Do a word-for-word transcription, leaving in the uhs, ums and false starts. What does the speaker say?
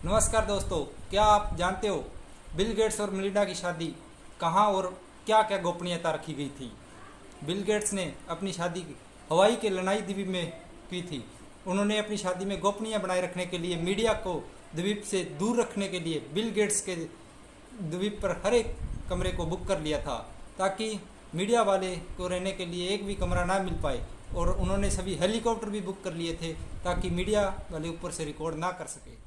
नमस्कार दोस्तों, क्या आप जानते हो बिल गेट्स और मेलिंडा की शादी कहाँ और क्या क्या गोपनीयता रखी गई थी। बिल गेट्स ने अपनी शादी हवाई के लनाई द्वीप में की थी। उन्होंने अपनी शादी में गोपनीय बनाए रखने के लिए मीडिया को द्वीप से दूर रखने के लिए बिल गेट्स के द्वीप पर हर एक कमरे को बुक कर लिया था ताकि मीडिया वाले को रहने के लिए एक भी कमरा ना मिल पाए। और उन्होंने सभी हेलीकॉप्टर भी बुक कर लिए थे ताकि मीडिया वाले ऊपर से रिकॉर्ड ना कर सके।